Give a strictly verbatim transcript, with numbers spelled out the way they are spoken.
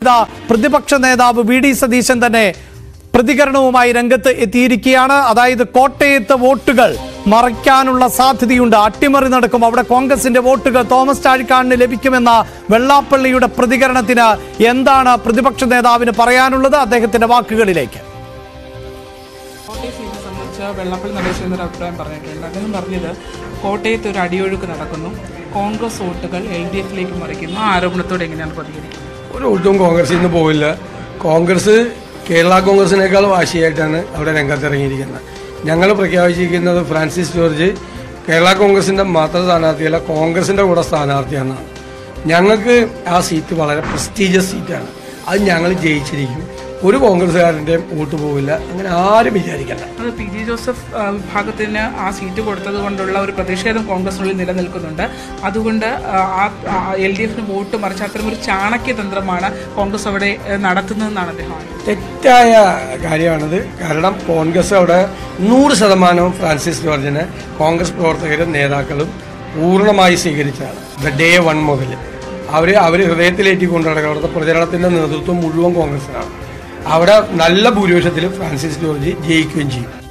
പ്രതിപക്ഷ നേതാവ് V D Satheesan തന്നെ പ്രതികരണവുമായി രംഗത്ത് എത്തിയിരിക്കുകയാണ്. അതായത് കോട്ടയത്ത് വോട്ടുകൾ മറയ്ക്കാനുള്ള സാധ്യതയുണ്ട്, അട്ടിമറി നടക്കും, അവിടെ കോൺഗ്രസിന്റെ വോട്ടുകൾ തോമസ് ചാഴിക്കാടിന് ലഭിക്കുമെന്ന വെള്ളാപ്പള്ളിയുടെ പ്രതികരണത്തിന് എന്താണ് പ്രതിപക്ഷ നേതാവിന് പറയാനുള്ളത്? അദ്ദേഹത്തിന്റെ വാക്കുകളിലേക്ക്. കോട്ടയം സംബന്ധിച്ച് വെള്ളാപ്പള്ളി നടേശൻ എന്നൊരു അഭിപ്രായം പറഞ്ഞിട്ടുണ്ട്. അദ്ദേഹം പറഞ്ഞത് കോട്ടയത്ത് ഒരു അടിയൊഴുക്ക് നടക്കുന്നു, കോൺഗ്രസ് വോട്ടുകൾ എൽ ഡി എഫിലേക്ക് മറിക്കുന്നു. ആ ആരോപണത്തോടെ എങ്ങനെയാണ് പ്രതികരിക്കുന്നത്? ഒരു വോട്ടും കോൺഗ്രസിൽ നിന്ന് പോവില്ല. കോൺഗ്രസ് കേരള കോൺഗ്രസിനേക്കാൾ വാശിയായിട്ടാണ് അവിടെ രംഗത്തിറങ്ങിയിരിക്കുന്നത്. ഞങ്ങൾ പ്രഖ്യാപിച്ചിരിക്കുന്നത് ഫ്രാൻസിസ് ജോർജ് കേരള കോൺഗ്രസിൻ്റെ മാത്രം സ്ഥാനാർത്ഥിയല്ല, കോൺഗ്രസിൻ്റെ കൂടെ സ്ഥാനാർത്ഥിയാണെന്നാണ്. ഞങ്ങൾക്ക് ആ സീറ്റ് വളരെ പ്രസ്റ്റീജിയസ് സീറ്റാണ്. അത് ഞങ്ങൾ ജയിച്ചിരിക്കും. ഒരു കോൺഗ്രസ്സുകാരൻ്റെയും വോട്ട് പോവില്ല, അങ്ങനെ ആരും വിചാരിക്കണ്ട. അത് പി ജി ജോസഫ് വിഭാഗത്തിന് ആ സീറ്റ് കൊടുത്തത് കൊണ്ടുള്ള ഒരു പ്രതിഷേധം കോൺഗ്രസിനുള്ളിൽ നിലനിൽക്കുന്നുണ്ട്. അതുകൊണ്ട് ആ എൽ ഡി എഫിന് വോട്ട് മറിച്ച് അത്തരം ഒരു ചാണക്യതന്ത്രമാണ് കോൺഗ്രസ് അവിടെ നടത്തുന്നതെന്നാണ് അദ്ദേഹം. തെറ്റായ കാര്യമാണത്. കാരണം കോൺഗ്രസ് അവിടെ നൂറ് ശതമാനവും ഫ്രാൻസിസ് ജോർജിനെ കോൺഗ്രസ് പ്രവർത്തകരും നേതാക്കളും പൂർണ്ണമായി സ്വീകരിച്ചാണ്. ഡേ വൺ മുതൽ അവർ അവർ ഹൃദയത്തിലേറ്റി കൊണ്ടുനടക്കുക. അവിടുത്തെ പ്രചരണത്തിൻ്റെ നേതൃത്വം മുഴുവൻ കോൺഗ്രസിനാണ്. അവിടെ നല്ല ഭൂരിപക്ഷത്തിൽ ഫ്രാൻസിസ് ജോർജ് ജയിക്കുകയും ചെയ്യും.